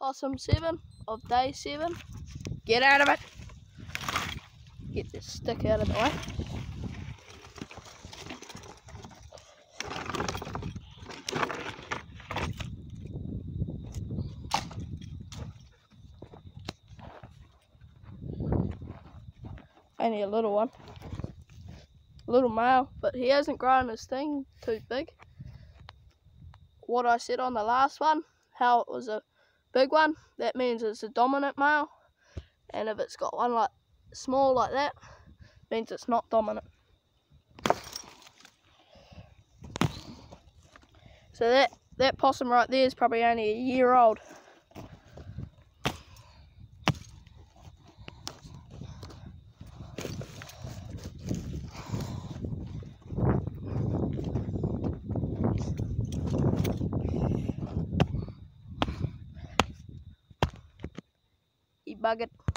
Possum 7 of day 7. Get out of it. Get this stick out of the way. Only a little one. Little male, but he hasn't grown his thing too big. What I said on the last one, how it was a big one, that means it's a dominant male, and if it's got one like small like that, means it's not dominant. So that possum right there is probably only a year old. You buggered.